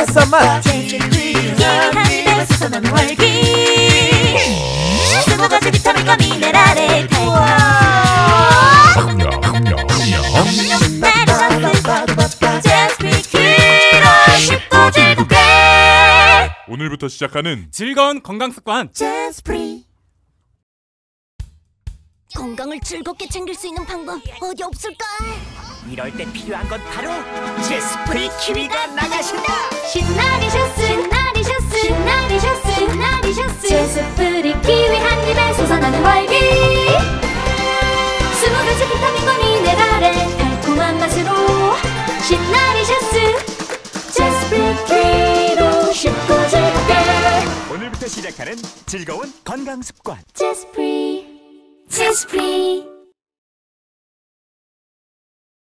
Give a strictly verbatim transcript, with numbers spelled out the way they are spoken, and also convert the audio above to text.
와서 마치 키위 한 입에 쏟아놓는 활기 스무 가지 비타민과 미네랄에 달콤 신나리셔스 제스프리 키로 쉽고 즐겁게 오늘부터 시작하는 즐거운 건강습관 제스프리. 건강을 즐겁게 챙길 수 있는 방법 어디 없을까? 이럴 때 필요한 건 바로 제스프리 키위가 나가신다. 신나리셔스 신나리셔스 신나리셔스 신나리셔스 제스프리 키위 한 입에 솟아나는 활기 스무 가지 비타민과 미네랄의 달콤한 맛으로 신나리셔스 제스프리 키로 쉽고 즐겁게 오늘부터 시작하는 즐거운 건강 습관 제스프리 제스프리